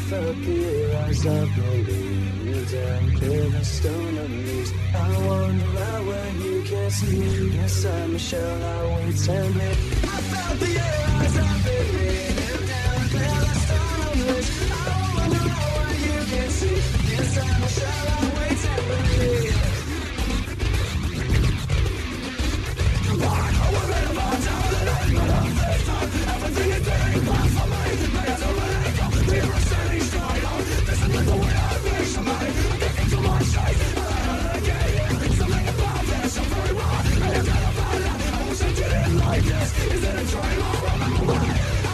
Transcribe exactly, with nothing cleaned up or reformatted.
felt the eyes of belief and clear the stone of leaves. I wander out where you can't see. Inside my shell, I wait and bleed. I felt the eyes of belief and clear the stone of leaves. I wander out where you can't see. Inside my shell, I wait and bleed. Everything is being bad for me. Make it a relief. We are standing straight on. This is the way I wish for me. I'm getting to my shade. I get here. Something about this. I'm very wrong. I am gonna find out. I wish I didn't like this. Is it a dream or am I away?